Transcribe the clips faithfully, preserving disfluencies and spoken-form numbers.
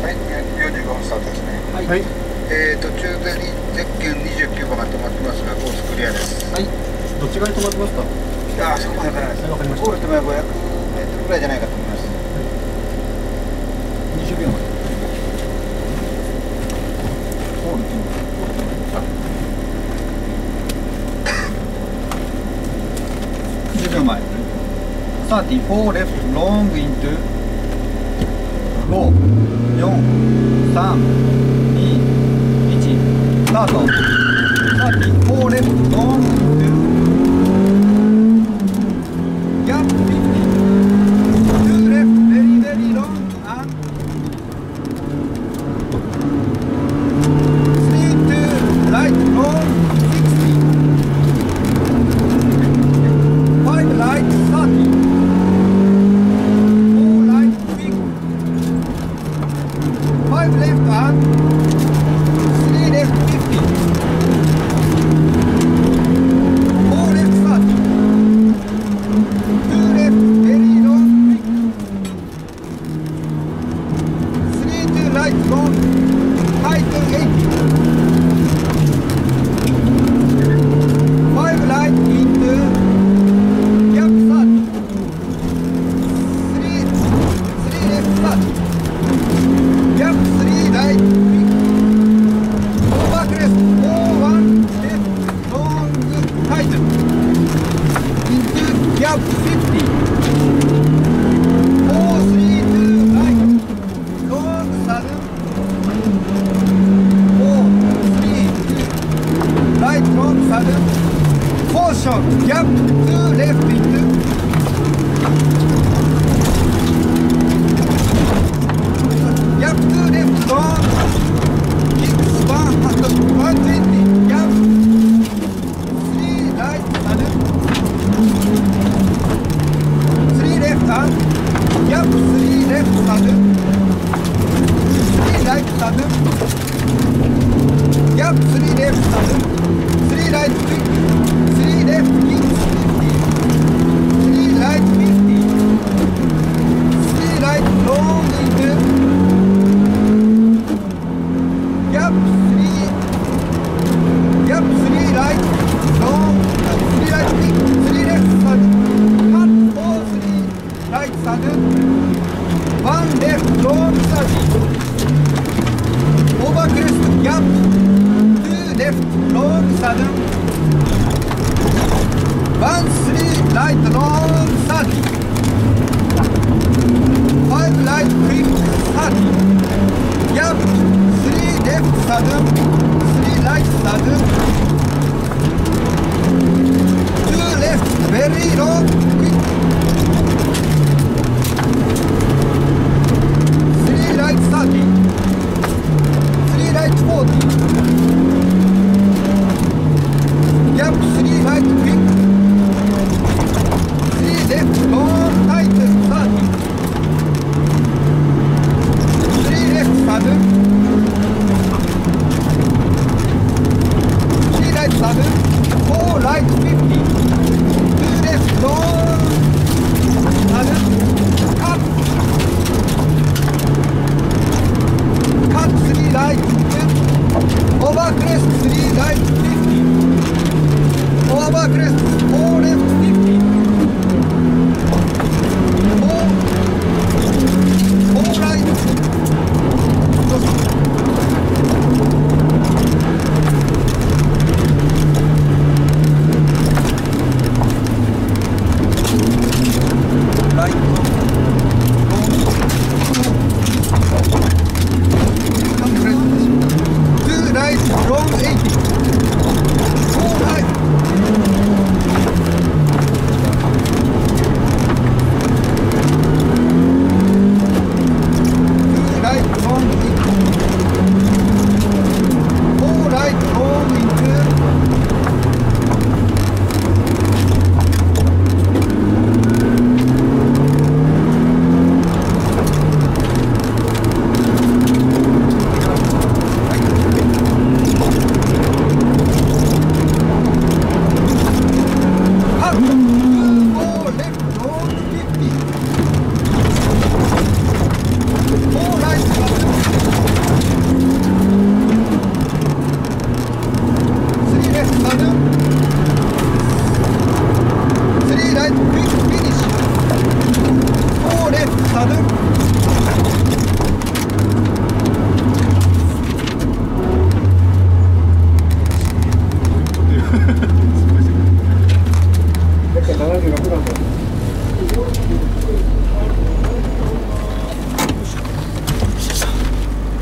はい、よんじゅうごふんスタートですね。 はい。 えー、途中でにゼッケンにじゅうきゅうばんが止まってますが、コースクリアです。 はい。どっち側に止まってますか？ ああ、そこまでわからないです。 わかりました。 ゴール手前ごひゃくメートルぐらいじゃないかと思います。 にじゅうびょうまえ。ゴール手前。にじゅうびょうまえ。さんじゅうよん left long into ご、よん、さん、に、いちスタート。さんじゅうよん left long into gap fifty two left very very long and three to right long sixty five right thirty four right quick five left and three left fifty four left thirty two left very long quick three to right long high to eighty five right into gap thirty three three left thirty gap three right quick over crest four one left long tighten into gap fifty four three two right long sudden four three two right long sudden caution gap two left into gap two left long six one one twenty gap three right sudden three left and gap three left sudden three right sudden gap three left sudden three right quick three left kick fifty three right fifty three right long into gap three gap three right long uh, three right quick three left sudden cut four three right sudden one left long thirty over crest gap two left long sudden one three right long thirty five right quick thirty gap three left sudden three right sudden two left very long quick three right thirty three right forty gap three right quick three left long tighten thirty three left sudden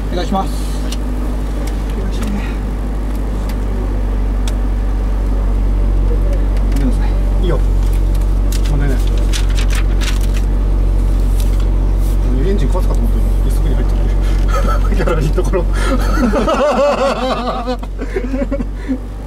お願いします。ごめんなさい。 いいよ。問題ない。エンジン壊すかと思って、すぐに入っちゃって。ギャラリーのところ。